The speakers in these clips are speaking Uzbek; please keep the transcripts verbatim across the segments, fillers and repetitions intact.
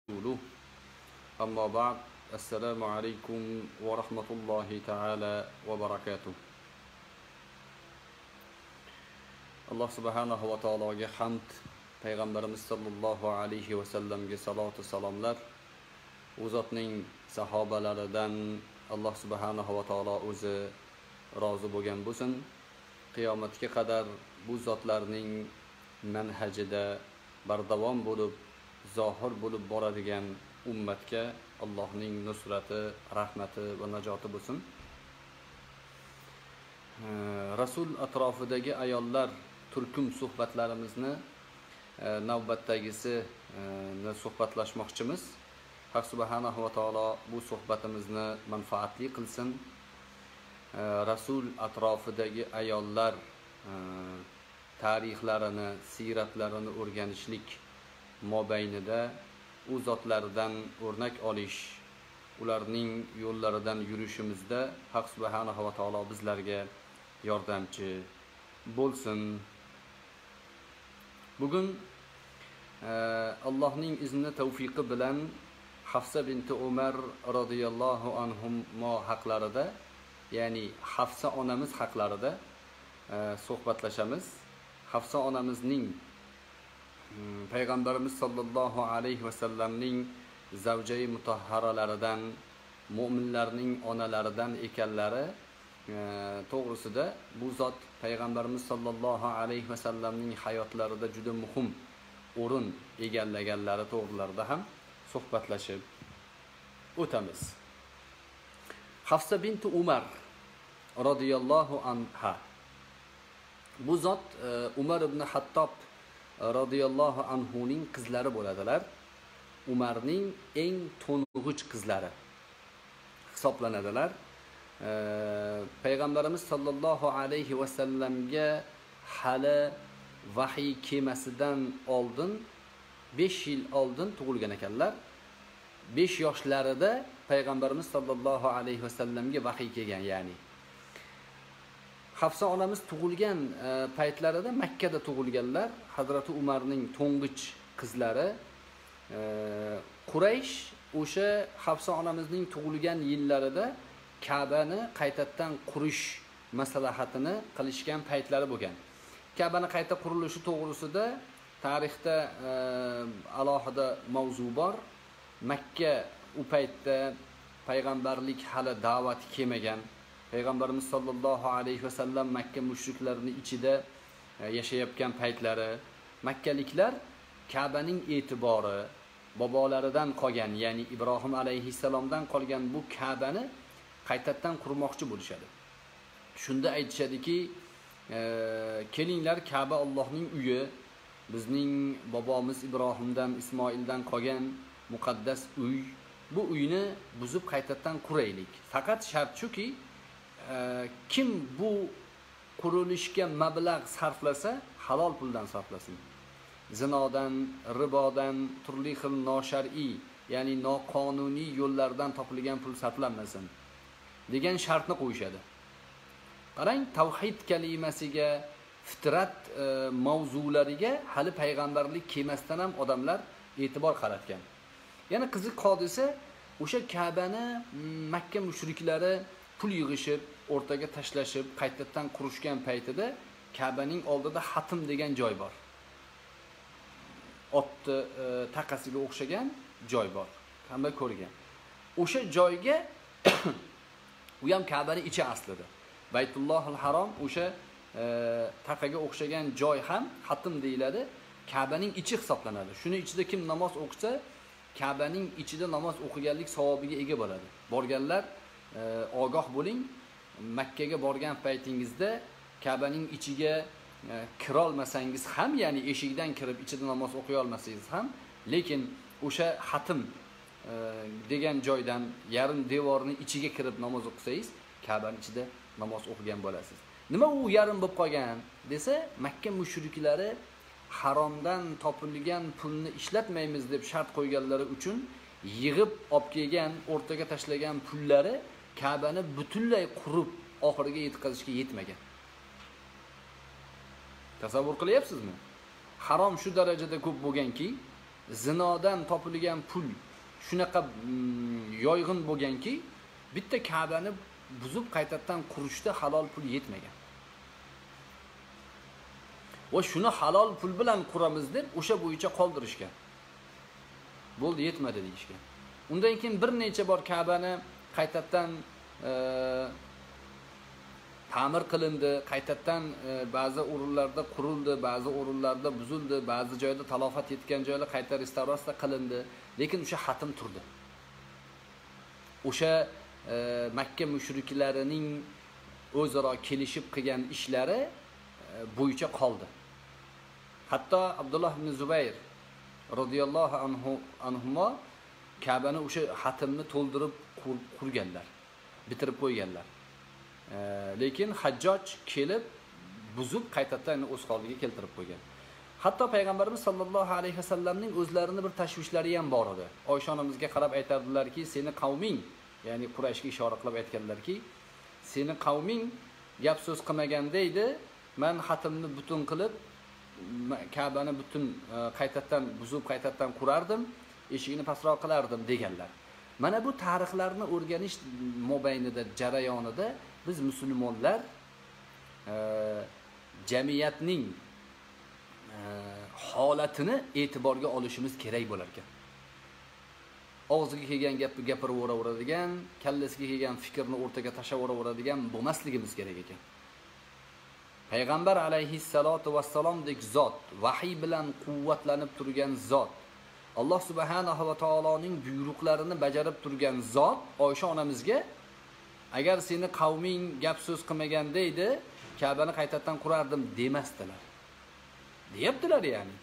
ورسوله أما بعد السلام عليكم ورحمة الله تعالى وبركاته. Allah subhanahu va taologa hamd, payg'ambarimiz sollallohu alayhi va sallamga salot va salomlar, u zotning sahobalaridan Allah subhanahu va taolo o'zi rozi bo'lgan bo'lsin. Qiyomatga qadar bu zotlarning manhajida bardavom bo'lib, zohir bo'lib boradigan ummatga Allohning nusrati, rahmati va najoti bo'lsin. Rasul atrofidagi ayollar turkum suhbatlarimizni navbatdagisi suhbatlashmoqchimiz. Haq subhanahu va taolo bu suhbatimizni manfaatli qilsin. Rasul atrofidagi ayollar tarixlarini, siyratlarini o'rganishlik mobaynida u zotlardan o'rnak olish, ularning yo'llaridan yurishimizda Haq subhanahu va taolo bizlarga yordamchi bo'lsin. Bugun Allohning izni tavfiqi bilan Hafsa binti Umar radhiyallohu anhuma haqlarida, ya'ni Hafsa onamiz haqlarida suhbatlashamiz. Hafsa onamizning Payg'ambarimiz sollallohu alayhi va sallamning zavjai mutahharalaridan, mu'minlarning onalaridan ekanlari to'g'risida bu zot Payg'ambarimiz sollallohu alayhi va sallamning hayotlarida juda muhim o'rin egallaganlari to'g'rilarida ham suhbatlashib o'tamiz. Hafsa binti Umar radhiyallohu anha. Bu zot Umar ibn Hattob radhiyallohu anhuning qizlari bo'ladilar. Umarning eng to'ng'ich qizlari hisoblanadilar. Payg'ambarimiz sollallohu alayhi va sallamga hali vahiy kelmasidan oldin besh yil oldin tug'ilgan ekanlar. besh yoshlarida Payg'ambarimiz sollallohu alayhi va sallamga vahiy kelgan, ya'ni Hafsa onamiz tug'ilgan paytlarida Makka da tug'ilganlar. Hazrati Umarning to'ng'ich qizlari Quraysh o'sha Hafsa onamizning tug'ilgan yillarida Ka'bani qaytadan qurish maslahatini qilishgan paytlari bo'lgan. Ka'bani qayta qurilishi to'g'risida tarixda alohida mavzu bor. Makka u paytda payg'ambarlik hali da'vat kelmagan. Payg'ambarimiz sollallohu alayhi va sallam Makka mushriklarining ichida yashayotgan paytlari, makkaliklar Ka'baning e'tibori bobolaridan qolgan, ya'ni Ibrohim alayhissalomdan qolgan bu Ka'bani qaytadan qurmoqchi bo'lishadi. Shunda aytishadiki, kelinglar, Ka'ba Allohning uyi, bizning bobomiz Ibrohimdan, Ismoildan qolgan muqaddas uy. Bu uyni buzib qaytadan quraylik. Faqat shart shuki, kim bu qurilishga mablag' sarflasa, halol puldan sarflasin. Zinodan, ribodan, turli xil noshar'iy, ya'ni noqonuniy yo'llardan topilgan pul sarflanmasin degan shartni qo'yishadi. Qarang, tavhid kalimasiga, fitrat mavzulariga hali payg'ambarlik kelmasdan ham odamlar e'tibor qaratgan. Yana qiziq hodisa, o'sha Ka'bani Makka mushriklari pul yig'ishib, o'rtaga tashlashib, qaytadan qurishgan paytida Ka'baning oldida Hatim degan joy bor. Otni taqasiga o'xshagan joy bor. Hamma ko'rgan. O'sha joyga u ham Ka'baning ichi aslida. Baytullohul Harom o'sha taqaga o'xshagan joy ham Hatim deyiladi. Ka'baning ichi hisoblanadi. Shuni ichida kim namoz o'qisa, Ka'baning ichida namoz o'qiganlik savobiga ega bo'ladi. Borganlar ogoh bo'ling. Makkaga borgan paytingizda Ka'baning ichiga kira olmasangiz ham, ya'ni eshikdan kirib ichida namoz o'qiy olmasangiz ham, lekin o'sha Hatim degan joydan yarim devorning ichiga kirib namoz o'qisangiz, Ka'baning ichida namoz o'qigan bo'lasiz. Nima u yarim bo'lib qolgan desa, Makka mushriklari haromdan topilgan pulni ishlatmaymiz deb shart qo'yganlari uchun yig'ib olib kelgan, o'rtaga tashlagan pullari Ka'bani butunlay qurib oxiriga yetkazishga yetmagan. Tasavvur qilyapsizmi? Harom shu darajada ko'p bo'lganki, zinodan topilgan pul shunaqa yoyg'in bo'lganki, bitta Ka'bani buzib qaytadan qurishda halol pul yetmagan. Va shuni halol pul bilan quramiz deb o'sha bo'yicha qoldirishgan. Bo'ldi, yetmadi deyishgan. Undan keyin bir necha bor Ka'bani qaytadan e, ta'mir qilindi, qaytadan e, ba'zi o'rinlarda qurildi, ba'zi o'rinlarda buzildi, ba'zi joyda talofat yetgan joylar qayta restavratsiya qilindi, lekin o'sha xatm turdi. O'sha e, Makka mushriklarining o'zaro kelishib qilgan ishlari e, bo'yicha qoldi. Hatto Abdulloh ibn Zubayr radhiyallohu anhu anhuma Ka'bani o'sha xatmni to'ldirib qurganlar, bitirib qo'yganlar. E, lekin Hajjoj kelib buzib qaytadan o'z holiga keltirib qo'ygan. Hatto payg'ambarimiz sollallohu alayhi vasallamning o'zlarini bir tashvishlari ham bor edi. Oysha onamizga qarab aytardilarki, seni qavming, ya'ni Qurayshga ishora qilib aytganlarki, seni qavming gap so'z qilmaganda edi, men xatmni butun qilib Ka'bani butun qaytadan buzib qaytadan qurardim, eshigini pastroq qilardim deganlar. Mana bu tarixlarni o'rganish mobaynida, jarayonida biz musulmonlar e, jamiyatning e, holatini e'tiborga olishimiz kerak bo'lar ekan. Og'ziga kelgan gapni gapirib o'raveradigan, kallasiga kelgan fikrni o'rtaga tashlab o'raveradigan bo'lmasligimiz kerak ekan. Payg'ambar alayhissalatu vassalomdek zot, vahiy bilan quvvatlanib turgan zot, Alloh subhanahu va taoloning buyruqlarini bajarib turgan zot Oysha onamizga agar seni qavming gap so'z qilmaganda edi, Ka'bani qaytadan qurardim demasdilar. Deyaptilar ya'ni.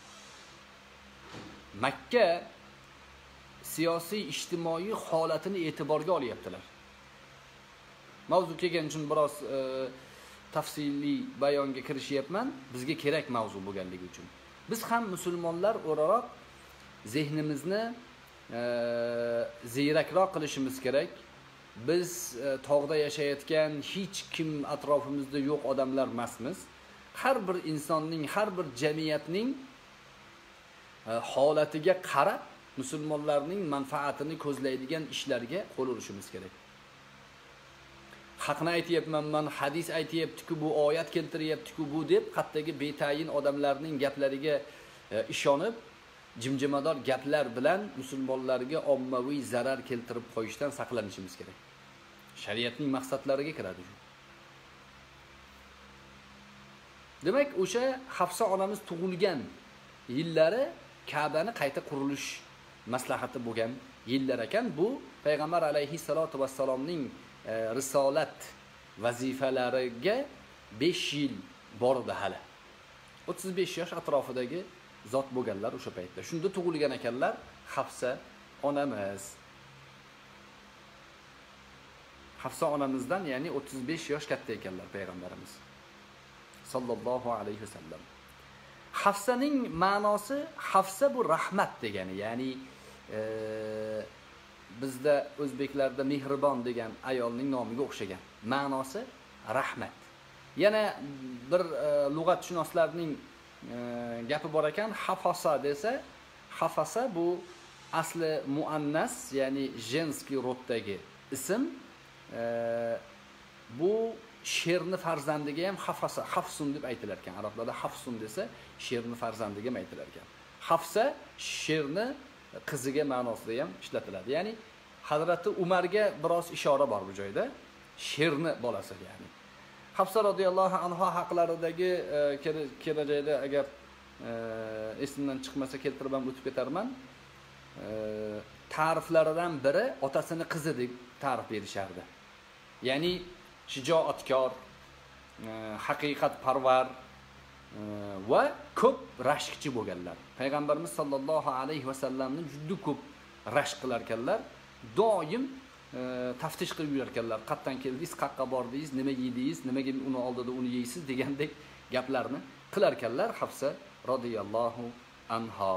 Makka siyosiy, ijtimoiy holatini e'tiborga olyaptilar. Mavzu kelgan uchun biroz e, tafsiliy bayonga kirishyapman, bizga kerak mavzu bo'lganligi uchun. Biz ham musulmonlar o'laroq zehnimizni e, ziyrakroq qilishimiz kerak. Biz e, tog'da yashayotgan hech kim atrofimizda yo'q odamlar emasmiz. Har bir insonning, har bir jamiyatning e, holatiga qarab musulmonlarning manfaatini ko'zlaydigan ishlarga qo'l urishimiz kerak. Haqni aytayapman, men hadis aytayapti-ku, bu oyat keltiryapti-ku, bu deb hattoki betayin odamlarning gaplariga e, ishonib jimjimador gaplar bilan musulmonlarga ommaviy zarar keltirib qo'yishdan saqlanishimiz kerak. Shariatning maqsadlariga kiradi shu. Demak, o'sha Hafsa onamiz tug'ilgan yillari Ka'bani qayta qurilish maslahati bo'lgan yillar ekan. Bu payg'ambar alayhissalatu vassalomning e, risolat vazifalariga besh yil bor edi hali. o'ttiz besh yosh atrofidagi zot bo'lganlar o'sha paytda. Shunda tug'ilgan ekanlar Hafsa onamiz. Hafsa onamizdan, ya'ni o'ttiz besh yosh katta ekanlar payg'ambarimiz sallallohu alayhi vasallam. Hafsaning ma'nosi, Hafsa bu rahmat degani, ya'ni e, bizda o'zbeklarda mehribon degan ayolning nomiga o'xshagan. Ma'nosi rahmat. Yana bir e, lug'atshunoslarning e, gapi bor ekan, hafasa desa, hafasa bu asli muannas, ya'ni jenskiy roddagi ism. E, bu sherni farzandiga ham hafasa, hafsun deb aytilar ekan. Arablarda hafsun desa, sherni farzandiga ham aytilar ekan. Hafsa sherni qiziga ma'nosida ham ishlatiladi. Ya'ni Hazrati Umarga biroz ishora bor bu joyda. Sherni bolasi ya'ni. Hafsa radhiyallohu anha haqlaridagi kelajakda agar esimdan chiqmasa keltirib ham o'tib ketarman. Ta'riflaridan biri otasini qizi deb ta'rif berishardi. Ya'ni shijoatkor, haqiqatparvar va ko'p rashkchi bo'lganlar. Payg'ambarimiz sollallohu alayhi vasallamni juda ko'p rashk qilar ekanlar. Doim taftish qilib yurar ekanlar. Qayerdan keldingiz, qayerga bordingiz, nima yedingiz, nimaga uni oldida uni yeysiz degandek gaplarni qilar ekanlar Hafsa radhiyallohu anha.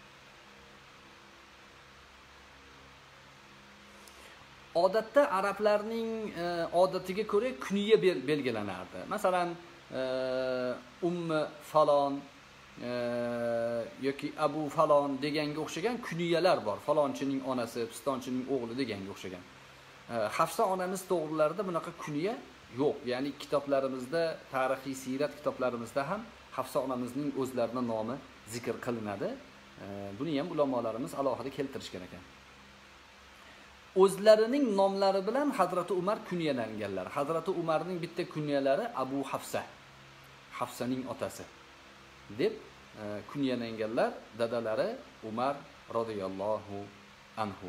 Odatda arablarning e, odatiga ko'ra kuniya belgilanardi. Masalan, e, ummi falon e, yoki Abu falon deganga o'xshagan kuniyalar bor. Falonchining onasi, pistonchining o'g'li deganga o'xshagan. E, Hafsa onamiz to'g'rilarida bunaqa kuniya yo'q. Ya'ni kitoblarimizda, tarixiy siyrat kitoblarimizda ham Hafsa onamizning o'zlarining nomi zikr qilinadi. E, buni ham ulamolarimiz alohida keltirishgan ekan. O'zlarining nomlari bilan Hazrati Umar kunyalanganlar. Hazrati Umarning bitta kunyalari Abu Hafsa, Hafsaning otasi deb e, kunyalanganlar. Dadalari Umar radhiyallohu anhu.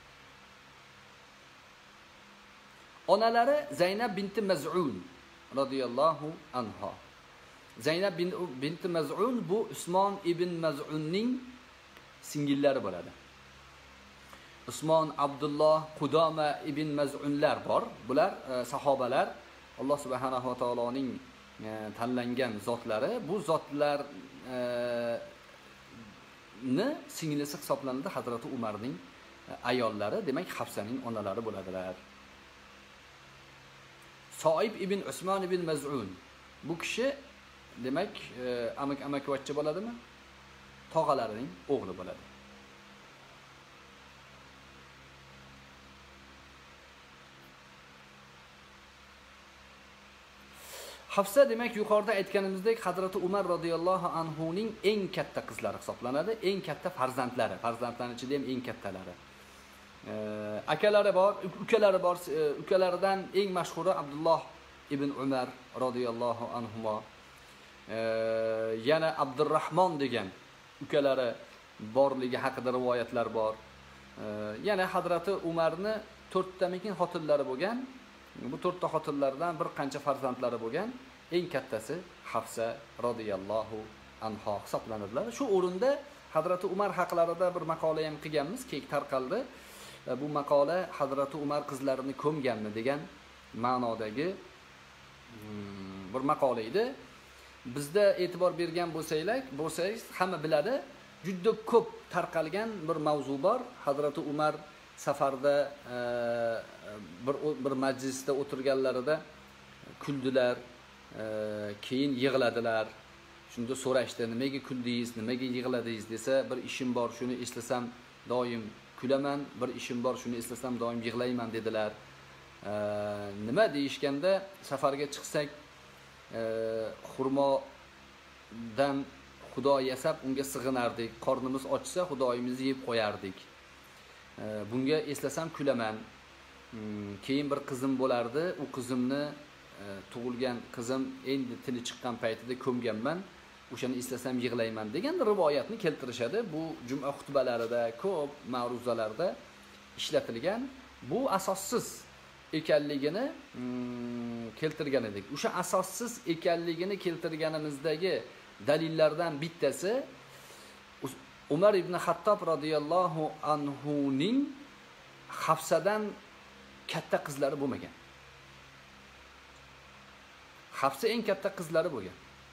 Onalari Zaynab binti Maz'un radhiyallohu anha. Zaynab binti Maz'un bu Usmon ibn Maz'unning singillari bo'ladi. Usmon, Abdulloh, Qudoma ibn Maz'unlar bor. Bular e, sahobalar, Alloh subhanahu va taoloning e, tanlangan zotlari. Bu zotlar e, ni singlisi hisoblanadi Hazrati Umarning e, ayollari, demak Hafsaning onalari bo'ladilar. Soib ibn Usmon ibn Maz'un. Bu kishi demak e, amak amakivachcha bo'ladimi? Tog'alarining o'g'li bo'ladi. Hafsa demak yuqorida aytganimizdek Hazrati Umar radhiyallohu anhu ning eng katta qizlari hisoblanadi, eng katta farzandlari, farzandlarning ichida ham eng kattalari. E, akalari bor, ukalari bor, e, ukalaridan eng mashhuri Abdulloh ibn Umar radhiyallohu anhuma. E, yana Abdurrahmon degan ukalari borligi haqida rivoyatlar bor. E, yana Hazrati Umarni to'rttamikin xotinlari bo'lgan. Bu to'rtta xotinlardan bir qancha farzandlari bo'lgan. Eng kattasi Hafsa radhiyallohu anha hisoblanadilar. Shu o'rinda Hazrati Umar haqlarida bir maqola ham qilganmiz, keng tarqaldi. Bu maqola Hazrati Umar qizlarini ko'mganmi degan ma'nodagi bir maqola edi. Bizda e'tibor bergan bo'lsanglar, bo'lsangiz hamma biladi, juda ko'p tarqalgan bir mavzu bor. Hazrati Umar safarda e, bir bir majlisda o'tirganlarida kuldilar, e, keyin yig'ladilar. Shunda so'rashdi, nimaga kuldingiz, nimaga yig'ladingiz desa, bir ishim bor, shuni eslasam doim kulaman, bir ishim bor, shuni eslasam doim yig'layman dedilar. E, nima deyishganda, safarga chiqsak e, xurmodan xudo yasab unga sig'inardik, qornimiz ochsa xudoyimizni yeb qo'yardik. Bunga eslasam kulaman. Keyin bir qizim bo'lardi, u qizimni tug'ilgan qizim endi tili chiqqan paytida ko'mganman, o'shani eslasam yig'layman degan rivoyatni keltirishadi. Bu juma xutbalarida, ko'p ma'ruzalarda ishlatilgan. Bu asossiz ekanligini keltirgan edik. O'sha asossiz ekanligini keltirganimizdagi dalillardan bittasi Umar ibn Xattob radhiyallohu anhu ning Hafsadan katta qizlari bo'lmagan. Hafsa eng katta qizlari bo'lgan.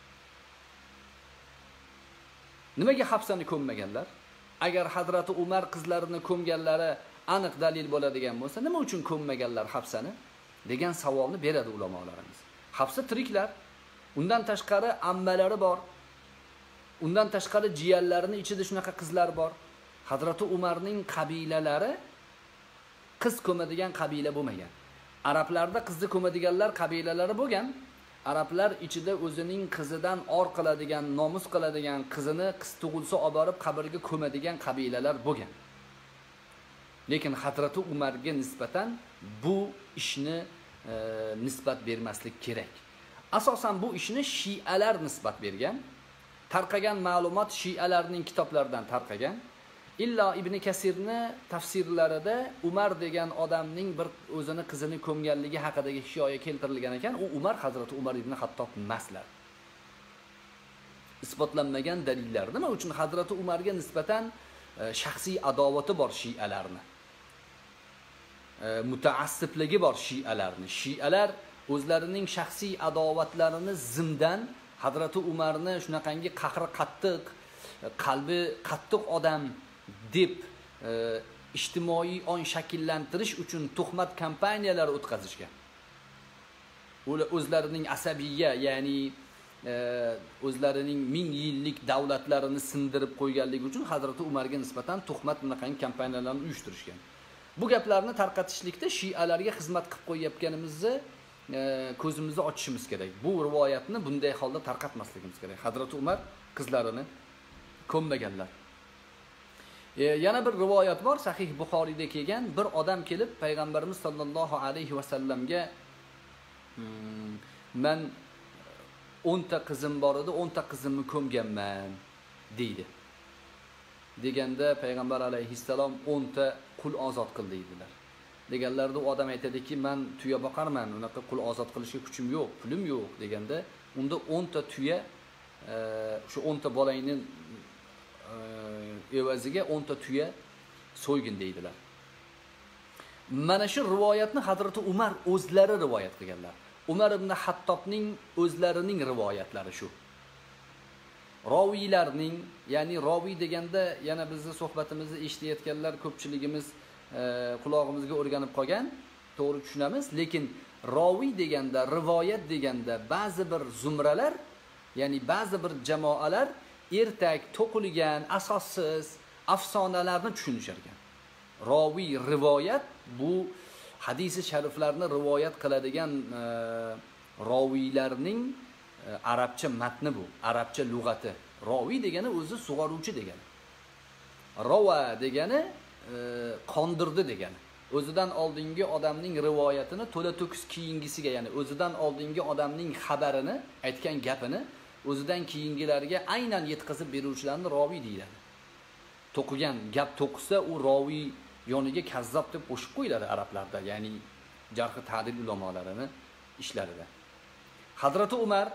Nimaga Hafsani ko'mmaganlar? Agar Hazrati Umar qizlarini ko'mganlari aniq dalil bo'ladigan bo'lsa, nima uchun ko'mmaganlar Hafsani degan savolni beradi ulamolarimiz. Hafsa tiriklar. Undan tashqari ammalari bor. Undan tashqari jiyanlarining ichida shunaqa qizlar bor. Hazrati Umarning qabilalari qiz ko'madigan qabila bo'lmagan. Arablarda qizni ko'madiganlar qabilalari bo'lgan. Arablar ichida o'zining qizidan or qiladigan, nomus qiladigan qizini qiz tug'ilsa olib borib qabrga ko'madigan qabilalar bo'lgan. Lekin Hazrati Umarga nisbatan bu ishni e, nisbat bermaslik kerak. Asosan bu ishni Shialar nisbat bergan. Tarqagan ma'lumot Shialarning kitoblaridan tarqagan. Illo Ibn Kasirni tafsirlarida Umar degan odamning bir o'zini qizini ko'mganligi haqidagi hikoya keltirilgan ekan. U Umar Hazrati Umar ibn Xattob emaslar. Isbotlanmagan dalillar. Nima uchun Hazrati Umarga nisbatan e, shaxsiy adovati bor Shialarni. E, mutaassibligi bor Shialarni. Shialar o'zlarining shaxsiy adovatlarini zimdan Hazrati Umarni shunaqangi qahri qattiq, qalbi qattiq odam deb e, ijtimoiy on shakllantirish uchun tuhmat kampaniyalar o'tkazishgan. Ular o'zlarining asabiyya, ya'ni o'zlarining ming yillik davlatlarini sindirib qo'yganligi uchun Hazrati Umarga nisbatan tuhmat bunaqangi kampaniyalarni uyushtirishgan. Bu gaplarni tarqatishlikda shialarga xizmat qilib qo'yayotganimizni ko'zimizni ochishimiz kerak. Bu rivoyatni bunday holda tarqatmasligimiz kerak. Hazrati Umar qizlarini ko'mmaganlar. E, yana bir rivoyat bor, Sahih Buxoriyda kelgan. Bir odam kelib payg'ambarimiz sollallohu alayhi va sallamga hmm, men o'n ta qizim bor edi, o'n ta qizimni ko'mganman deydi. Deganda payg'ambar alayhissalom o'n ta qul ozod qil deydilar. Deganlarda u odam aytadiki, men tuya boqarman, unaqa qul ozod qilishga kuchim yo'q, pulim yo'q deganda, unda o'n ta tuya shu o'n ta bolangning evaziga o'n ta tuya so'ygin deydilar. Mana shu rivoyatni Hazrati Umar o'zlari rivoyat qilganlar. Umar ibn Hattobning o'zlarining rivoyatlari shu. Roviylarning, ya'ni roviy deganda yana bizni suhbatimizni eshitayotganlar ko'pchiligimiz qulog'imizga o'rganib qolgan, to'g'ri tushunamiz, lekin roviy deganda, rivoyat deganda ba'zi bir zumralar, ya'ni ba'zi bir jamoalar ertak to'qilgan, asossiz afsonalarni tushunishar ekan. Roviy rivoyat bu hadisi shariflarni rivoyat qiladigan e, roviylarning e, arabcha matni bu, arabcha lug'ati. Roviy degani o'zi sug'oruvchi degani. Rova degani e, qondirdi degani. O'zidan oldingi odamning rivoyatini to'la to'kis keyingisiga, ya'ni o'zidan oldingi odamning xabarini, aytgan gapini o'zidan keyingilarga aynan yetkazib beruvchilarni roviy deyiladi. To'qigan gap to'qisa u roviy yoniga kazzab deb qo'shib qo'yiladi arablarda, ya'ni jarh ta'dil ulamolarining ishlarida. Hazrati Umar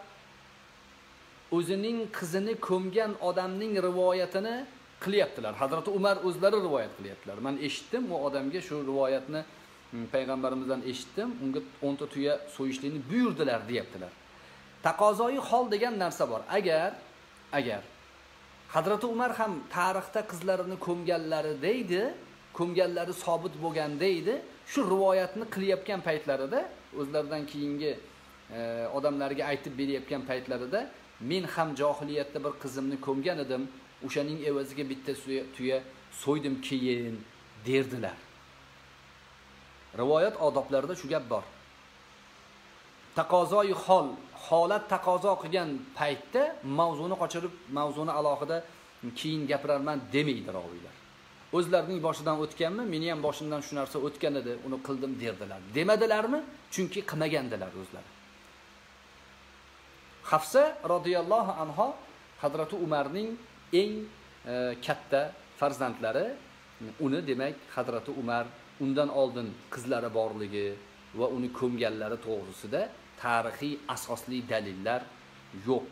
o'zining qizini ko'mgan odamning rivoyatini qilyaptilar. Hazrati Umar o'zlari rivoyat qilyaptilar. Men eshitdim, u odamga shu rivoyatni payg'ambarimizdan eshitdim, unga o'n ta tuya so'yishlikni buyurdilar deyaptilar. Taqozoyi hol degan narsa bor. Agar agar Hazrati Umar ham tarixda qizlarini ko'mganlari deydi, ko'mganlari sobit bo'lgan deydi, shu rivoyatni qilyapgan paytlarida, o'zlaridan keyingi e, odamlarga aytib berayotgan paytlarida, men ham johiliyatda bir qizimni ko'mgan edim, o'shaning evaziga bitta tuya so'ydim keyin derdilar. Rivoyat odoblarida shu gap bor. Taqozoyi hol, holat taqozo qilgan paytda mavzuni qochirib, mavzuni alohida keyin gapirarman demaydi roviylar. O'zlarining boshidan o'tganmi, meni ham boshimdan shu narsa o'tgan edi, uni qildim derdilar. Demadilarmi? Chunki qilmagandilar o'zlari. Hafsa radhiyallohu anha Hazrati Umarning eng e, katta farzandlari. Uni demak Hazrati Umar undan oldin qizlari borligi va uni ko'mganlari to'g'risida tarixiy asosli dalillar yo'q.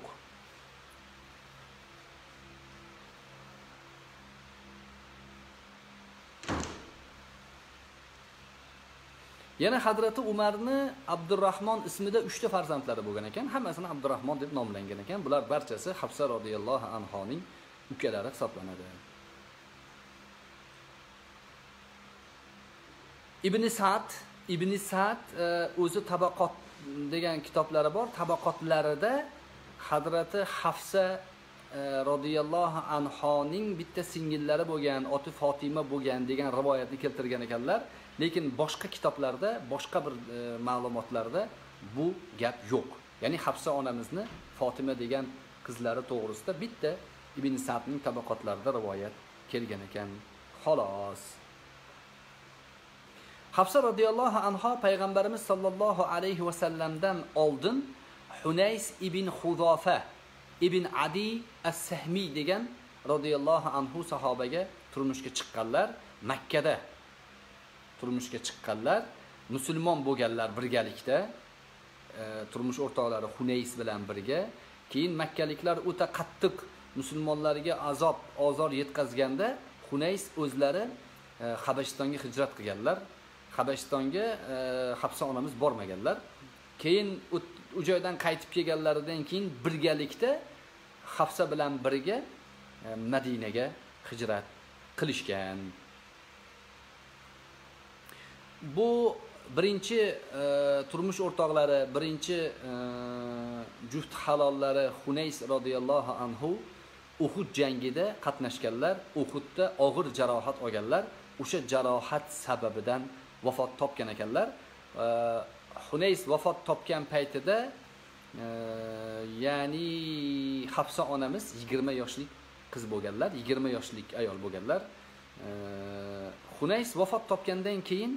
Yana Hazrati Umarni Abdurrahmon ismida uchta farzandlari bo'lgan ekan. Hammasini Abdurrahmon deb nomlangan ekan. Bular barchasi Hafsa radhiyallohu anhoning ukalari hisoblanadi. Ibn Sa'd, Ibn Sa'd o'zi Tabaqot degan kitoblari bor. Tabaqotlarida Hazrati Hafsa radhiyallohu anhoning bitta singillari bo'lgan, oti Fatima bo'lgan degan rivoyatni keltirgan ekanlar. Lekin boshqa kitoblarda, boshqa bir e, ma'lumotlarda bu gap yo'q. Ya'ni Hafsa onamizni Fatima degan qizlari to'g'risida bitta Ibn Sa'dning tabaqotlarida rivoyat kelgan ekan. Xolos. Hafsa radhiyallohu anha payg'ambarimiz sollallohu alayhi va sallamdan oldin Hunays ibn Huzofa ibn Adi as-Sahmi degan radhiyallohu anhu sahobaga turmushga chiqqanlar. Makkada turmushga chiqqanlar, musulmon bo'lganlar birgalikda, e, turmush o'rtoqlari Hunays bilan birga. Keyin makkaliklar o'ta qattiq musulmonlarga azob, ozor yetkazganda Hunays o'zlari e, Habashistonga hijrat qilganlar. Habashistonga e, Hafsa onamiz bormaganlar. Keyin u joydan qaytib kelganlaridan keyin birgalikda Hafsa bilan birga e, Madinaga hijrat qilishgan. Bu birinchi e, turmush o'rtoqlari, birinchi e, juft halollari Hunays radhiyallohu anhu Uhud jangida qatnashganlar, Uhudda og'ir jarohat olganlar, o'sha jarohat sababidan vafot topgan ekanlar. E, Hunays vafot topgan paytida e, ya'ni Hafsa onamiz yigirma yoshlik qiz bo'lganlar, yigirma yoshlik ayol bo'lganlar. E, Hunays vafot topgandan keyin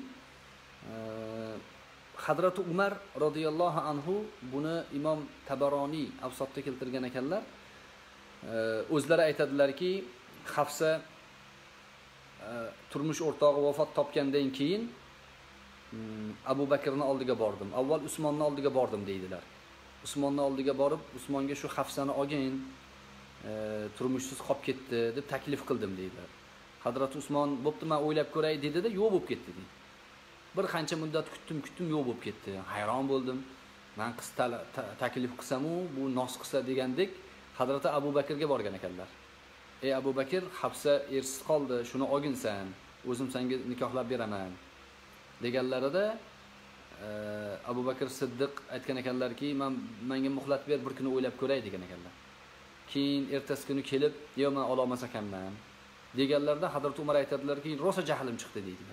Hazrati Umar radhiyallohu anhu buni Imom Tabaroniy Avsotda keltirgan ekanlar. O'zlari aytadilarki, Hafsa turmush o'rtog'i vafot topgandan keyin Abu Bakrning oldiga bordim. Avval Usmonning oldiga bordim deydilar. Usmonning oldiga borib, Usmonga shu Hafsani olgin, turmushsiz qolib ketdi deb taklif qildim deydilar. Hazrat Usmon, "Bo'pti, men o'ylab ko'ray" dedi-da, "Yo'q bo'lib ketdi" deydi. Bir qancha muddat kutdim, kutdim, yo'q bo'lib ketdi. Hayron bo'ldim. Men qiz taklif qilsam-u, bu nos qilsa degandek, Hazrati Abu Bakrga borgan ekanlar. "Ey Abu Bakr, Hafsa ersiz qoldi, shuni olginsan, o'zim senga nikohlab beraman" deganlarida Abu Bakr Siddiq aytgan ekanlarki, "Men menga muhlat ber, bir kuni o'ylab ko'ray" degan ekanlar. Keyin ertasi kuni kelib, "Yo'q, men ola olmas ekanman" deganlarda Hazrat Umar aytadilarki, "Rosa jahlim chiqdi" deydilar.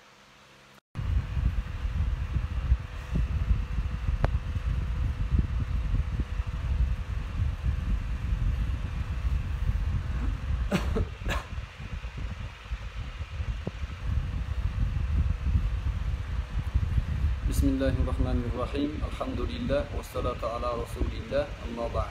Bismillahirrahmanirrahim. Alhamdulillah vassalatu ala rasulillah. Amma ba'd.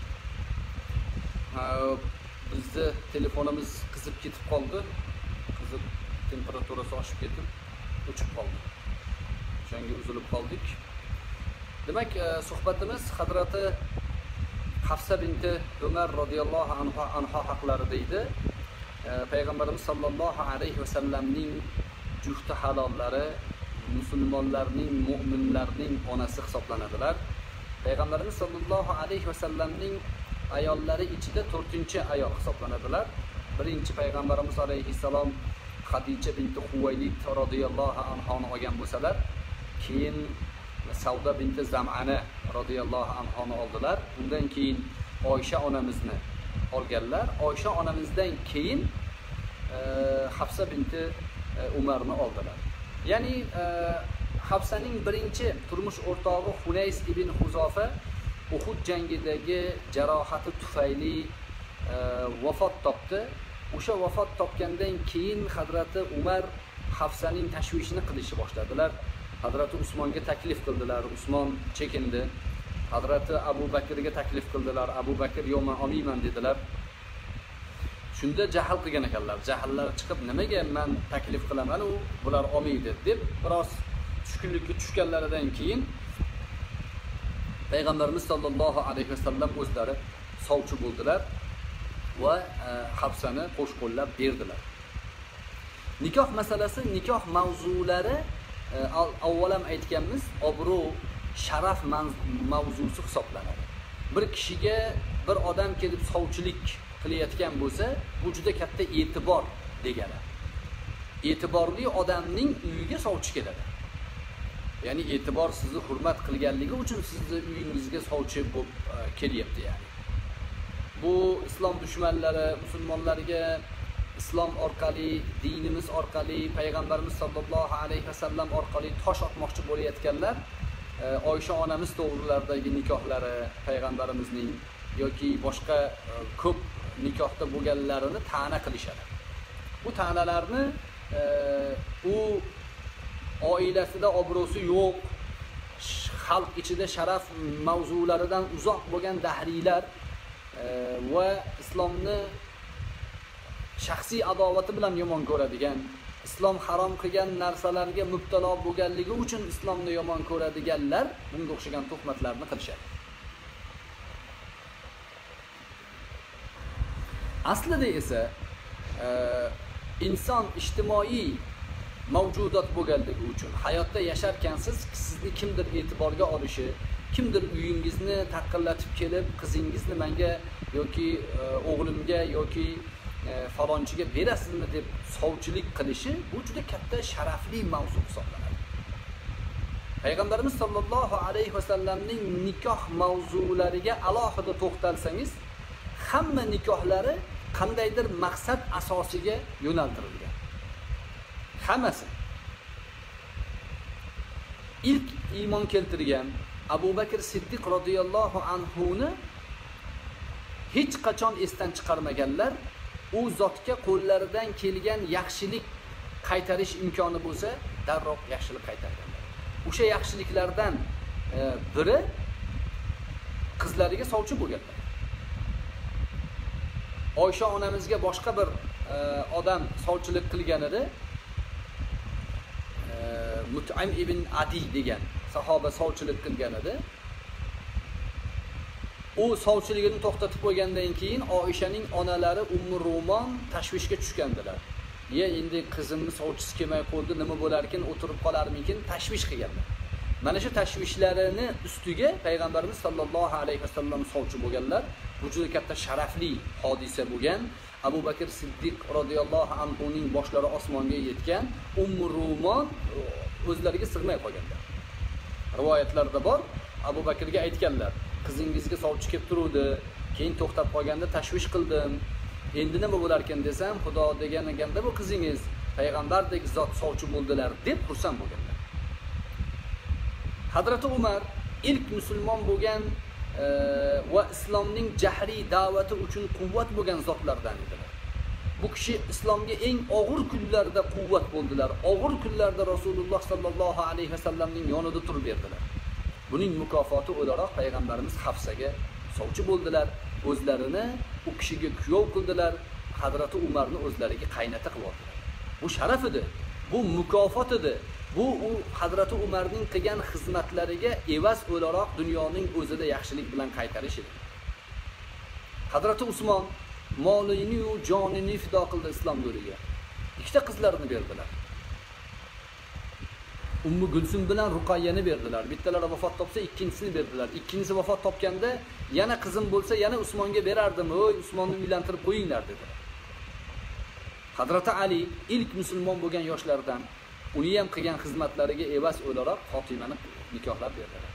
Bizda telefonimiz qizib ketib qoldi. Qizib temperaturasi oshib ketib, o'chib qoldi. O'shanga uzilib qoldik. Demak, suhbatimiz Hazrati Hafsa binti Umar radhiyallohu anha anha haqlarida edi. Payg'ambarimiz sollallohu alayhi vasallamning jufti halollari, musulmonlarning, mu'minlarning onasi hisoblanadilar. Payg'ambarimiz sollallohu alayhi vasallamning ayollari ichida to'rtinchi ayol hisoblanadilar. Birinchi payg'ambarimiz alayhissalom Xadija binti Huvaylid radhiyallohu anhoni olgan bo'lsalar, keyin Savda binti Zam'ana radhiyallohu anhoni oldilar. Undan keyin Oysha onamizni olganlar. Oysha onamizdan keyin e, Hafsa binti e, Umarni oldilar. Ya'ni e, Hafsaning birinchi turmush o'rtog'i Hunays ibn Huzofa Uhud jangidagi jarohati tufayli e, vafot topdi. O'sha vafot topgandan keyin Hazrati Umar Hafsaning tashvishini qilishni boshladilar. Hazrati Usmonga taklif qildilar, Usmon chekindi. Hazrati Abu Bakrga taklif qildilar, Abu Bakr "Yo'q, men olmayman" dedilar. Shunda jahl qilgan ekanlar. Jahllar chiqib, "Nimaga men taklif qilaman, u bular olmaydi" deb biroz tushkunlikka tushganlaridan keyin Payg'ambarimiz sollallohu alayhi vasallam o'zlari sovchi bo'ldilar va e, Hafsani qo'shqo'llab berdilar. Nikoh masalasi, nikoh mavzulari e, avvalam aytganmiz, obro', sharaf mavzusi hisoblanadi. Bir kishiga bir odam kelib sovchilik qilayotgan bo'lsa, bu juda katta e'tibor degani. E'tiborli odamning uyiga sovchi keladi. Ya'ni e'tibor sizni hurmat qilganligi uchun sizni uyingizga sovchi bo'lib kelyapti yani. Bu islom dushmanlari musulmonlarga islom orqali, dinimiz orqali, payg'ambarimiz sollallohu alayhi vasallam orqali tosh otmoqchi bo'layotganlar, Oysha onamiz to'g'rilaridagi nikohlari, payg'ambarimizning yoki boshqa ko'p nikohda bo'lganlarini ta'na qilishadi. Bu ta'nalarni e, u oilasida obro'si yo'q, xalq ichida sharaf mavzularidan uzoq bo'lgan dahriylar e, va islomni shaxsiy adovati bilan yomon ko'radigan, islom harom qilgan narsalarga mubtalo bo'lganligi uchun islomni yomon ko'radiganlar bunga o'xshagan tuhmatlarni qilishadi. Aslida esa e, inson ijtimoiy mavjudot bo'lganligi uchun hayotda yasharkansiz sizni kimdir e'tiborga olishi, kimdir uyingizni taqillatib kelib qizingizni menga yoki e, o'g'limga yoki e, falonchiga berasizmi deb sovchilik qilishi, bu juda katta sharafli mavzu hisoblanadi. Payg'ambarimiz sollallohu alayhi vasallamning nikoh mavzulariga alohida to'xtalsangiz, hamma nikohlari qandaydir maqsad asosiga yo'naltirilgan. Hammasi. İlk iymon keltirgan Abu Bakr Siddiq radhiyallohu anhu ni hech qachon esdan chiqarmaganlar. U zotga qo'llaridan kelgan yaxshilik qaytarish imkoni bo'lsa, darrov yaxshilik qaytarganlar. O'sha yaxshiliklardan e, biri qizlariga sovchi bo'lganlar. Oysha onamizga boshqa bir e, odam sovchilik qilgan edi. E, Mut'im ibn Adi degan sahoba sovchilik qilgan edi. U sovchiligini to'xtatib qo'ygandan keyin Oyshaning onalari Ummu Rumon tashvishga tushgandilar. "Ye, endi qizimni sovchisi kelmay qoldi, nima bo'lar ekan, o'tirib qolarmikin?" tashvish qilganlar. Mana shu tashvishlarini ustiga payg'ambarimiz sollallohu alayhi vasallam sovchi bo'lganlar. Bu juda katta sharafli hodisa bo'lgan. Abu Bakr Siddiq radhiyallohu anhu ning boshlari osmonga yetgan, Ummu Rumon o'zlariga sig'may qolganlar. Rivoyatlarda bor, Abu Bakrga aytganlar: "Qizingizga sovchi kelib turuvdi, keyin to'xtab qolganda tashvish qildim. Endi nima bo'lar ekan desam, Xudo degan ekanda bu qizingiz payg'ambardek zot sovchi bo'ldilar" deb xursand bo'lganlar. Hazrati Umar ilk musulmon bo'lgan e, va islomning jahriy da'vati uchun quvvat bo'lgan zotlardan edilar. Bu kishi islomga eng og'ir kunlarda quvvat bo'ldilar. Og'ir kunlarda Rasululloh sallallohu alayhi vasallamning yonida turib berdilar. Buning mukofoti o'laroq payg'ambarimiz Hafsaga sovchi bo'ldilar. O'zlarini u kishiga kuyov qildilar. Hazrati Umarni o'zlariga qaynota qilib oldilar. Bu sharaf edi, bu mukofot edi. Bu u Hazrati Umarning qilgan xizmatlariga evaz o'laroq dunyoning o'zida yaxshilik bilan qaytarish edi. Hazrati Usmon molini va jonini fido qildi islom yo'liga. Ikkita qizlarini berdilar. Ummu Gulsum bilan Ruqayyani berdilar. Bittalari vafot topsa, ikkinchisini berdilar. Ikkinchisi vafot topganda yana qizim bo'lsa, yana Usmonga berardim. "Oy, Usmonni uylantirib qo'yinglar" dedilar. Hazrati Ali ilk musulmon bo'lgan yoshlardan, uni ham qilgan xizmatlariga evaz o'laroq Fatimani nikohlab berdilar.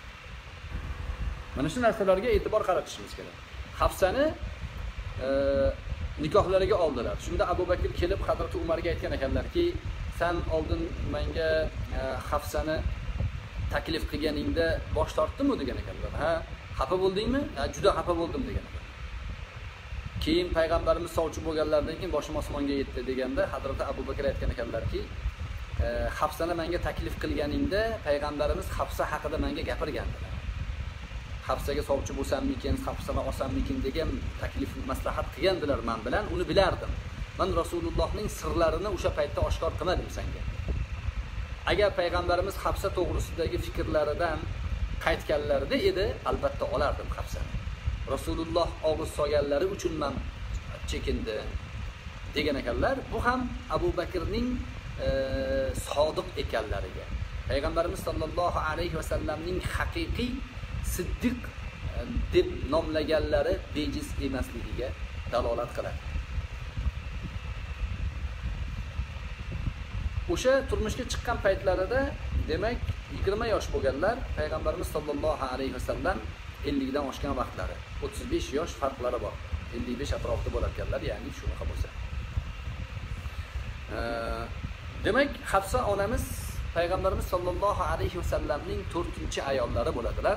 Mana shu narsalarga e'tibor qaratishimiz kerak. Hafsani e, nikohlariga oldilar. Shunda Abu Bakr kelib Hazrati Umarga aytgan ekanlarki, "Sen oldin menga e, Hafsani taklif qilganingda bosh tortdimmi?" degan ekanlar. "Ha, xafa bo'ldingmi?" "Ha, juda xafa bo'ldim" degan. Keyin payg'ambarimiz sovchi bo'lganlardan keyin boshim osmonga yetdi deganda Hazrati Abu Bakr aytgan ekanlarki, e, "Hafsani menga taklif qilganingda payg'ambarimiz Hafsa haqida menga gapirgandilar. Hafsaga sovchi bo'lsammikin, Hafsani olsammikin degan taklif maslahat qilgandilar men bilan, uni bilardim. Men Rasulullohning sirlarini o'sha paytda oshkor qilmadim senga. Agar payg'ambarimiz Hafsa to'g'risidagi fikrlaridan qaytganlarida edi, albatta olardim Hafsani. Rasululloh og'iz solganlari uchun men chekindi" degan ekanlar. Bu ham Abu Bakrning e, sodiq ekanlariga, payg'ambarimiz sollallohu alayhi vasallamning haqiqiy siddiq e, deb nomlaganlari bejiz emasligiga dalolat qiladi. O'sha turmushga chiqqan paytlarida, demak, yigirma yosh bo'lganlar, payg'ambarimiz sollallohu alayhi vasallam ellik dan oshgan vaqtlari, o'ttiz besh yosh farqlari bor. ellik besh atrofida bo'larkanlar, ya'ni shunaqa bo'lsa. E, demak, Hafsa onamiz payg'ambarimiz sollallohu alayhi vasallamning to'rtinchi ayollari bo'ladilar.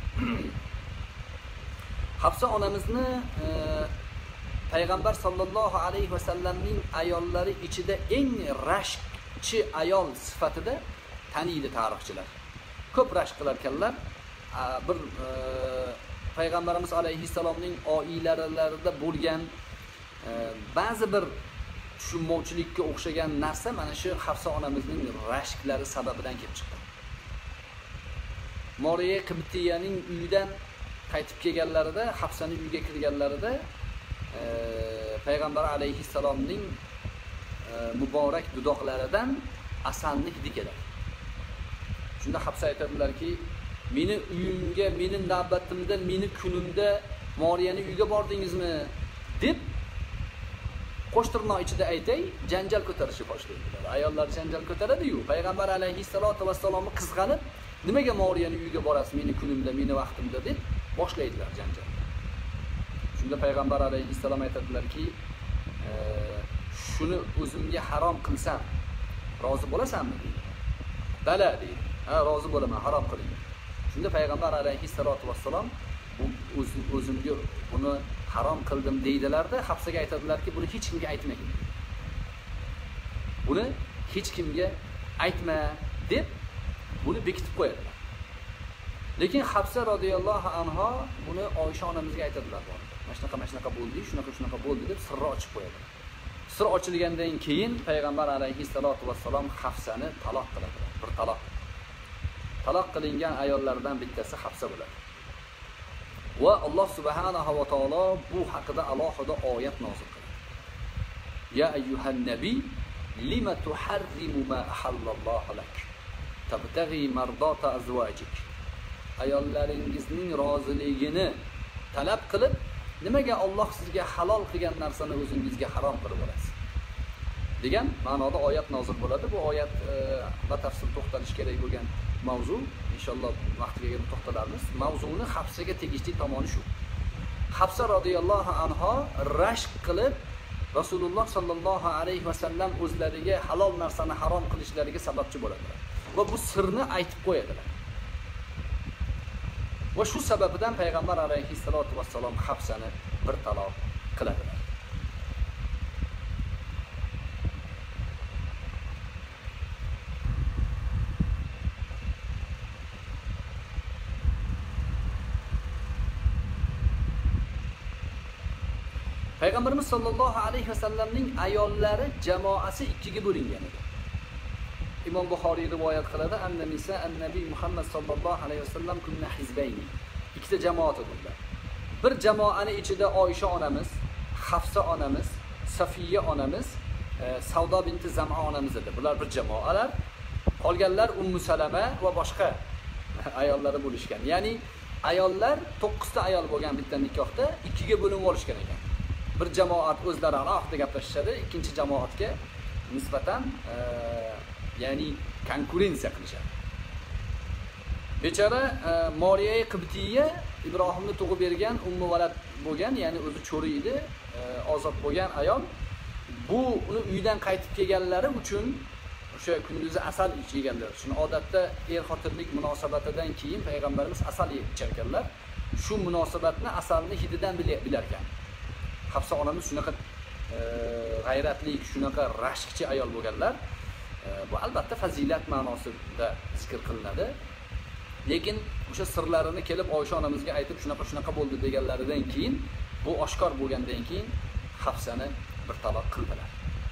Hafsa onamizni e, payg'ambar sollallohu alayhi vasallamning ayollari ichida eng rashkchi ayol sifatida taniydi tarixchilar. Ko'p rashk qilarkanlar. Bir e, payg'ambarimiz alayhissalomning oilalarida bo'lgan e, ba'zi bir tushunmovchilikka o'xshagan narsa mana shu Hafsa onamizning rashklari sababidan kelib chiqdi. Moriya Qibtiyaning uyidan qaytib kelganlarida, Hafsaning uyiga kirganlarida e, payg'ambar alayhissalomning e, muborak dudoqlaridan asalni hidi keladi. Shunda Hafsa aytadilarki, "Meni uyimga, meni navbatimda, meni kunimda Moriyaning uyiga bordingizmi?" deb qo'sh tirnoq ichida aytay, janjal ko'tarishni boshlaydilar. Ayollar janjal ko'taradi-yu, payg'ambar alayhissalatu vassalomni qizg'anib, nimaga Moriyaning uyiga borasiz, meni kunimda, meni vaqtimda deb boshlaydilar janjal. Shunda payg'ambar alayhissalom aytadilarki, e, shuni o'zimga harom qilsam, rozi bo'lasanmi deydi. Bala deydi. Ha, rozi bo'laman, harom qiling. Shunda payg'ambar alayhissalatu vassalom bu o'zimga buni harom qildim deydilarda, Hafsaga aytadilarki, buni hech kimga aytmang. Buni hech kimga aytma deb buni bekitib qo'yadilar. Lekin Hafsa radhiyallohu anha buni Oysha onamizga aytadilar. Mana shunaqa, mana shunaqa bo'ldi, shunaqa, shunaqa bo'ldi deb sirni ochib qo'yadilar. Sir ochilgandan keyin payg'ambar alayhissalatu vassalom Hafsani taloq qiladilar. Bir taloq. Taloq qilingan ayollardan bittasi Hafsa bo'ladi. Va Alloh subhanahu va taolo bu haqida alohida oyat nozil qiladi. Ya ayyuhan nabiy lima tuharrimu ma ahallallohu lak tabtaghi mardata azwajik. Ayollaringizning roziligini talab qilib, nimaga Alloh sizga halol qilgan narsani o'zingizga harom qilib olasiz? degan ma'noda oyat nozil bo'ladi. Bu oyat batafsil to'xtalish kerak bo'lgan mavzu. Inshaalloh vaqtiga kelib to'xtalamiz. Mavzuni Hafsaga tegishli tomoni shu. Hafsa radhiyallohu anha rashk qilib Rasululloh sallallohu alayhi va sallam o'zlariga halol narsani harom qilishlariga sababchi bo'ladilar. Va bu sirni aytib qo'yadilar. Va shu sababdan payg'ambar alayhissalatu vassalom Hafsani bir taloq qiladilar. Payg'ambarimiz sollallohu alayhi vasallamning ayollari jamoasi ikkiga bo'lingan edi. Imom Buxoriy rivoyat qiladi, anna nisa an-nabiy Muhammad sollallohu alayhi vasallam kunna hizbayni. Ikkita jamoat edilar. Bir jamoani ichida Oysha onamiz, Hafsa onamiz, Safiya onamiz, Savdo binti Zam'a onamiz edi. Bular bir jamoalar. Qolganlar Ummu Salama va boshqa ayollari bo'lishgan. Ya'ni ayollar to'qqiz ta ayol bo'lgan bitta nikohda ikkiga bo'linib olishgan ekan. Bir jamoat o'zlari alohida gaplashishadi, ikkinchi jamoatga nisbatan e, ya'ni konkurensiya qilishadi. Bechora e, Moriya Qibtiyya Ibrohimni tug'ib bergan ummu valad bo'lgan, ya'ni o'zi cho'ri edi, e, ozod bo'lgan ayol. Bu uni uydan qaytib kelganlari uchun o'sha kunduzi asal ichganlar. Shuni odatda er-xotinlik munosabatidan keyin payg'ambarimiz asal ichar ekanlar. Shu munosabatni asalni hididan bilar ekan. Hafsa onamiz shunaqa e, g'ayratli, shunaqa rashkchi ayol bo'lganlar. E, bu albatta fazilat ma'nosida zikr qilinadi. Lekin o'sha sirlarini kelib Oysha onamizga aytib shunaqa shunaqa bo'ldi deganlaridan keyin, bu oshkor bo'lgandan keyin Hafsani bir taloq qildilar.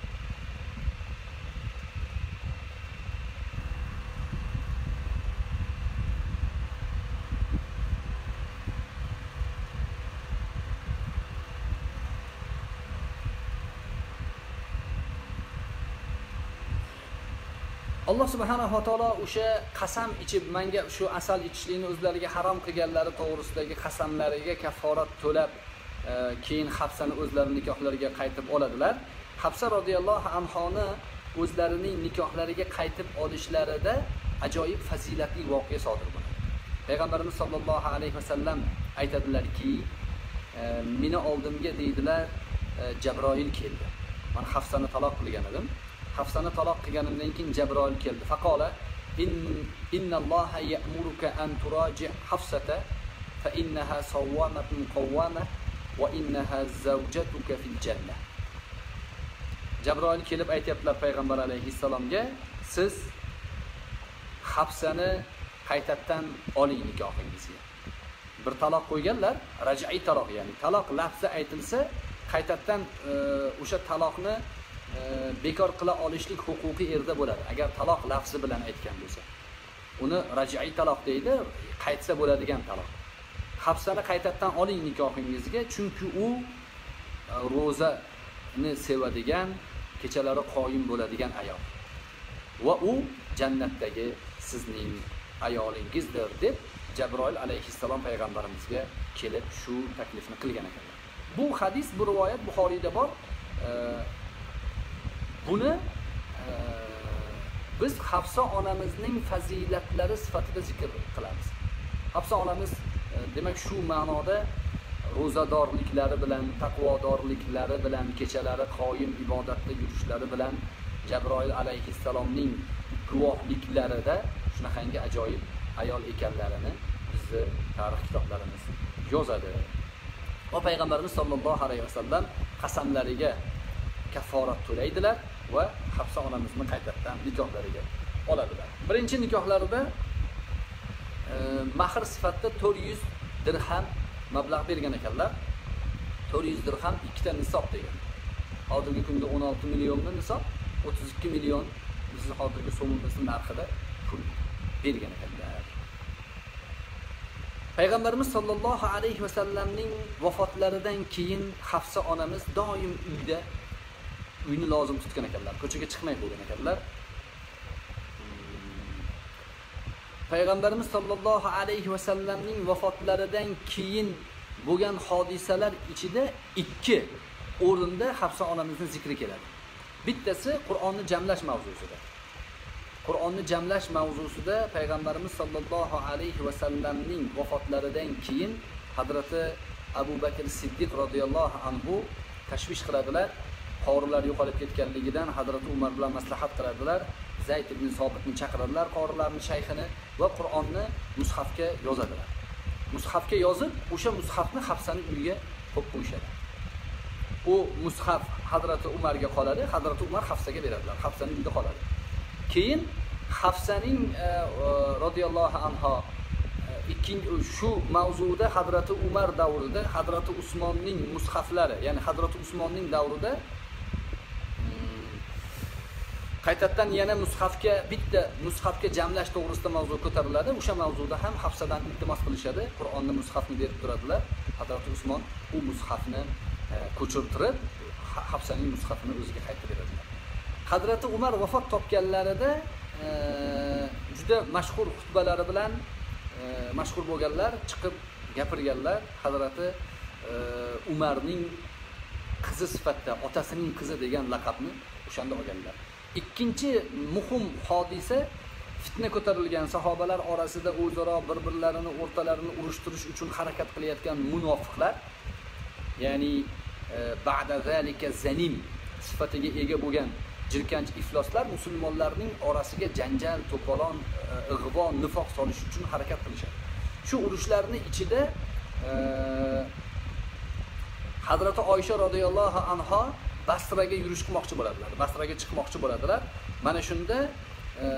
Alloh subhanahu va taolo o'sha qasam ichib menga shu asal ichishlikni o'zlariga harom qilganlari to'g'risidagi qasamlariga kafforat to'lab e, keyin Hafsani o'zlarining nikohlariga qaytib oladilar. Hafsa radhiyallohu anhoni o'zlarining nikohlariga qaytib olishlarida ajoyib fazilatli voqea sodir bo'ladi. Payg'ambarimiz sollallohu alayhi vasallam aytadilarki, e, meni oldimga deydilar, e, Jabroil keldi. Men Hafsani taloq qilgan edim. Hafsani taloq qilganimdan keyin Jabroil keldi. Faqola in innalloha ya'muruka an turaji Hafsata fa innaha sawwamatun qawwama va innaha zawjatuka fil jannah. Jabroil kelib aytibdilar payg'ambar alayhissalomga, siz Hafsani qaytadan oling nikohingizga. Bir taloq qo'yganlar, raj'iy taloq, ya'ni taloq lafzi aytilsa, qaytadan o'sha taloqni bekor qila olishlik huquqi erda bo'ladi. Agar taloq lafzi bilan aytgan bo'lsa, uni raj'iy taloq deydi, qaytsa bo'ladigan taloq. Hafsani qaytadan oling nikohingizga, chunki u ro'zani sevadigan, kechalari qoyim bo'ladigan ayol. Va u jannatdagi sizning ayolingizdir deb Jabroil alayhissalom payg'ambarimizga kelib shu taklifni qilgan ekanlar. Bu hadis, bu rivoyat Buxoriyda bor. e, buni e, biz Hafsa onamizning fazilatlari sifatida zikr qilamiz. Hafsa onamiz e, demak shu ma'noda ro'zadorliklari bilan, taqvodorliklari bilan, kechalari qoyim ibodatda yurishlari bilan Jabroil alayhissalomning guvohliklarida shunaqangi ajoyib ayol ekanlarini bizni tarix kitoblarimiz yozadi. Va payg'ambarimiz sollallohu alayhi vasallam qasamlariga kafforat to'laydilar va Hafsa onamizni qaytadan nikohlariga oladilar. Birinchi nikohlarida e, mahr sifatida to'rt yuz dirham mablag' bergan ekanlar. to'rt yuz dirham ikkita nisob degan. Hozirgi kunda o'n olti millionga nisob, o'ttiz ikki million bizni hozirgi so'mimiz narxida pul bergan ekanlar. Payg'ambarimiz sollallohu alayhi vasallamning vafotlaridan keyin Hafsa onamiz doim uyda uyni lozim tutgan ekanlar. Ko'chaga chiqmay qo'ygan ekanlar. Payg'ambarimiz sollallohu alayhi vasallamning vafotlaridan keyin bo'lgan hodisalar ichida ikki o'rinda Hafsa onamizning zikri keladi. Bittasi Qur'onni jamlash mavzusida. Qur'onni jamlash mavzusida payg'ambarimiz sollallohu alayhi vasallamning vafotlaridan keyin Hazrati Abu Bakr Siddiq radhiyallohu anhu tashvish qiladilar. Qorilar yo'qolib ketganligidan Hazrati Umar bilan maslahat qiladilar. Zayd ibn Sobitni chaqiradilar, qorilarning shayxini, va Qur'onni mushafga yozadilar. Mushafga yozib, o'sha mushafni Hafsaning uyiga qo'yib qo'yishadi. U mushaf Hazrati Umarga qoladi, Hazrati Umar Hafsaga beradilar. Hafsaning uyida qoladi. Keyin Hafsaning radhiyallohu anha ikkinchi shu mavzuda Hazrati Umar davrida Hazrati Usmonning mushaflari, ya'ni Hazrati Usmonning davrida qaytadan yana mushafga bitta mushafga jamlash to'g'risida mavzu ko'tariladi. O'sha mavzuda ham Hafsadan iltimos qilishadi. Qur'onni mushafni berib turadilar. Hazrati Usmon u mushafni ko'chirtirib Hafsaning mushafini o'ziga qaytarib beradilar. Hazrati Umar vafot topganlarida juda mashhur xutbalari bilan mashhur bo'lganlar, chiqib gapirganlar. Hazrati Umarning qizi sifatida otasining qizi degan laqabni o'shanda olganlar. Ikkinchi muhim hodisa, fitna ko'tarilgan sahobalar orasida o'zaro bir-birlarini o'rtalarini urushtirish uchun harakat qilayotgan munofiqlar, ya'ni ba'da zalika zanim sifatiga ega bo'lgan jirkanch ifloslar musulmonlarning orasiga janjal, to'polon, ig'vo, nifoq solish uchun harakat qilishadi. Shu urushlarning ichida Hazrati Oysha radhiyallohu anha Basraga yurish qilmoqchi bo'ladilar. Basraga chiqmoqchi bo'ladilar. Mana shunda e,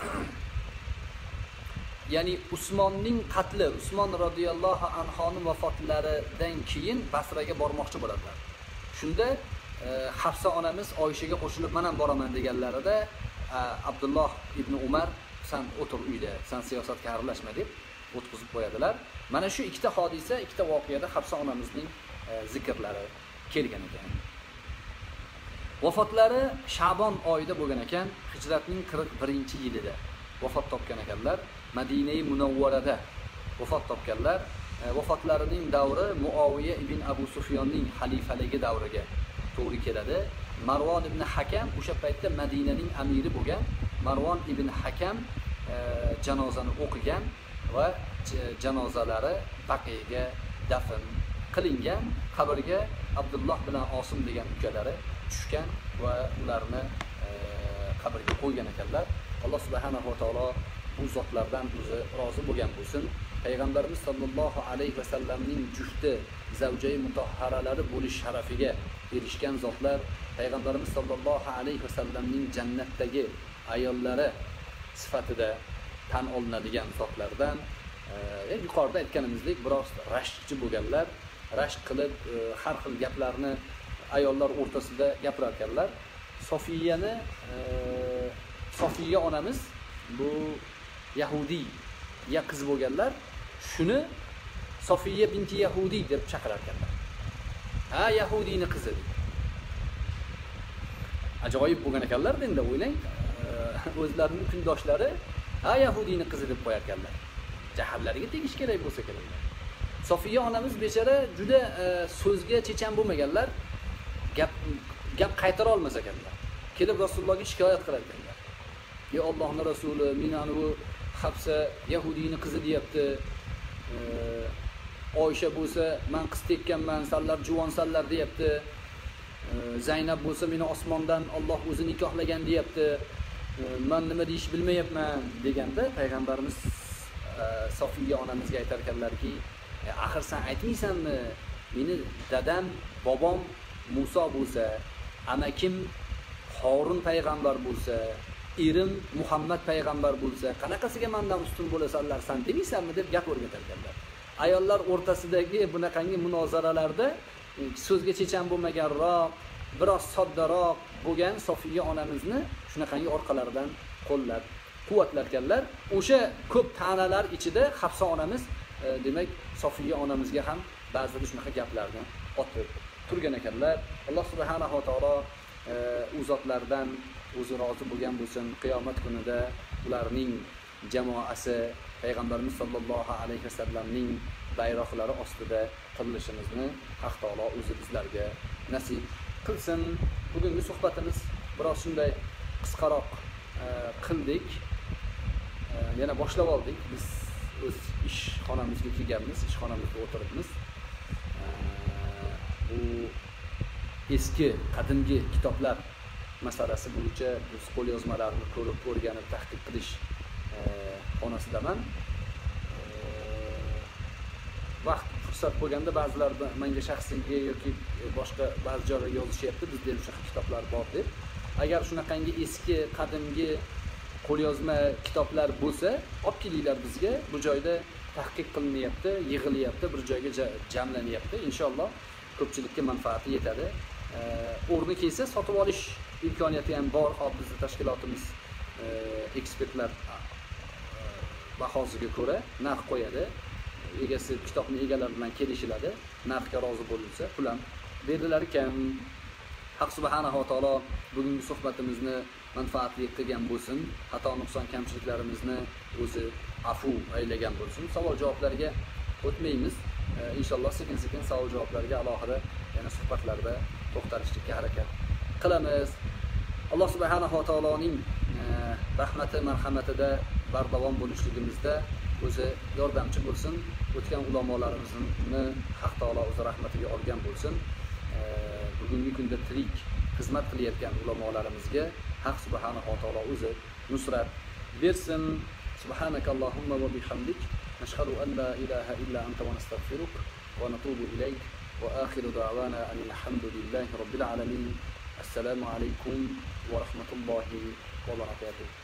ya'ni Usmonning qatli, Usmon radhiyallohu anhoning vafotlaridan keyin Basraga bormoqchi bo'ladilar. Shunda e, Hafsa onamiz Oyshaga qo'shilib men ham boraman deganlarida e, Abdulloh ibn Umar sen o'tir uyda, sen siyosatga aralashma deb o'tkazib qo'yadilar. Mana shu ikkita hodisa, ikkita voqeada Hafsa onamizning e, zikrlari kelgan ekan. Vafotlari Sha'bon oyida bo'lgan ekan, hijratning qirq birinchi yilida vafot topgan ekanlar. Madina-i Munawvarada vafot topganlar. E, vafotlarining davri Muaviya ibn Abu Sufyonning xalifaligi davriga to'g'ri keladi. Marvon ibn Hakam o'sha paytda Madinaning amiri bo'lgan. Marvon ibn Hakam e, janozani o'qigan va janozalari Baqiyaga dafn qilingan. Qabrga Abdulloh bilan Osim degan ukalari tushgan va ularni e, qabrga qo'ygan ekanlar. Alloh subhanahu va taolo bu zotlardan o'zi rozi bo'lgan bo'lsin. Payg'ambarimiz sollallohu alayhi vasallamning jufti, zavjai mutahharalari bo'lish sharafiga erishgan zotlar, Payg'ambarimiz sollallohu alayhi vasallamning jannatdagi ayollari sifatida tan olinadigan zotlardan, e, yuqorida aytganimizdek biroz rashkchi bo'lganlar, rashk qilib e, har xil gaplarni ayollar o'rtasida gapirar ekanlar. Sofiyani e, Sofiya onamiz bu Yahudi ya qiz bo'lganlar, shuni Sofiya binti Yahudi deb chaqirar ekanlar. Ha, Yahudiyning qizi. Ajoyib bo'lgan ekanlar, endi o'ylang, o'zlarining kundoshlari ha, Yahudiyning qizi deb qo'yar ekanlar. Jahallariga tegish kerak bo'lsa kerak. Sofiya onamiz bechara juda e, so'zga chechan bo'lmaganlar. Gap gap qaytara olmas ekanlar. Kelib Rasulullohga shikoyat qilar ekanlar. "Ey Allohning rasuli, meni ana bu Hafsa yahudiyning qizi deyapti. Oysha bo'lsa, men qiz tekkanman, sanlar juvonsanlar deyapti. Zaynab bo'lsa, meni osmondan Alloh o'zi nikohlagan deyapti. Men nima deyish bilmayapman" deganda payg'ambarimiz Sofiya onamizga aytar ekanlarki, "Axir sen aytmaysanmi? Meni dadam, bobom Musa bo'lsa, amakim Harun payg'ambar bo'lsa, erim Muhammad payg'ambar bo'lsa, qanaqasiga mendan ustun bo'lasanlar san demaysanmi?" deb gap o'rgatar ekanlar. Ayollar o'rtasidagi bunaqangi munozaralarda so'zga chechan bo'lmaganroq, biroz soddaroq bo'lgan Sofiya onamizni shunaqangi orqalaridan qo'llab quvvatlarkanlar. O'sha ko'p ta'nalar ichida Hafsa onamiz demak Sofiya onamizga ham ba'zida shunaqa gaplarni otib turgan ekanlar. Alloh subhanahu va taolo u zotlardan o'zi rozi bo'lgan bo'lsin. Qiyomat kunida ularning jamoasi payg'ambarimiz sollallohu alayhi vasallamning bayroqlari ostida qirilishimizni Haq taolo o'zi bizlarga nasib qilsin. Bugungi suhbatimiz biroz shunday qisqaroq qildik. Yana boshlab oldik. Biz o'z ish xonamizga kelganmiz, ish xonamizda o'tiribmiz. Bu eski qadimgi kitoblar masalasi bo'yicha biz qo'lyozmalarni ko'rib, o'rganib, tahqiq qilish xonasidaman. Vaqt fursat bo'lganda ba'zilar menga shaxsiy yoki boshqa ba'zi joylarga yozishyapti, bizda ham shunaqa kitoblar bor deb. Agar shunaqangi eski qadimgi qo'lyozma kitoblar bo'lsa, olib kelinglar bizga. Bu joyda tahqiq qilinyapti, yig'ilyapti, bir joyga jamlanyapti. Inshaalloh ko'pchilikka manfaati yetadi. O'rni kelsa sotib olish imkoniyati ham bor. Hozir bizning tashkilotimiz ekspertlar bahosiga ko'ra narx qo'yadi. Egasi kitobni egalari bilan kelishiladi. Narxga rozi bo'lsa, pul ham berilar ekan. Haq subhanahu va taolo bugungi suhbatimizni manfaatli qilgan bo'lsin. Xato nuqson kamchiliklarimizni o'zi afu aylagan bo'lsin. Savol javoblarga o'tmaymiz. Inshaalloh sekin-sekin savol javoblarga alohida yana suhbatlarda to'xtalishga harakat qilamiz. Alloh subhanahu va taoloning rahmati, marhamatida bardavom bo'lishligimizda o'zi yordamchi bo'lsin. O'tgan ulamolarimizni Haq taolo o'zi rahmatiga olgan bo'lsin. Bugungi kunda tirik xizmat qilayotgan ulamolarimizga Haq subhanahu va taolo o'zi nusrat bersin. Subhanakallohumma va bihamdik, nashhadu an la ilaha illa anta va nastaghfiruka va natubu ilayk va akhiru da'wana alhamdulillahi robbil alamin. Assalomu alaykum va rahmatullohi va barakatuh.